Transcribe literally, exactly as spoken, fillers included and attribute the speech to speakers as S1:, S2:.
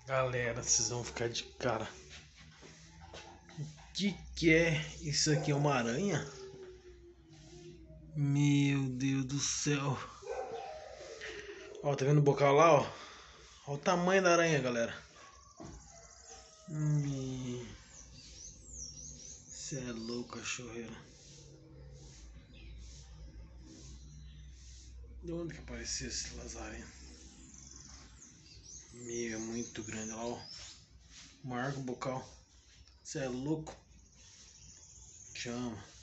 S1: Galera, vocês vão ficar de cara. O que que é isso aqui? É uma aranha? Meu Deus do céu. Ó, tá vendo o bocal lá, ó? Olha o tamanho da aranha, galera. Você é louco, cachorreira. De onde que apareceu esse lazarento? Meu, é muito grande lá, ó. Maior que o bocal. Você é louco. Chama.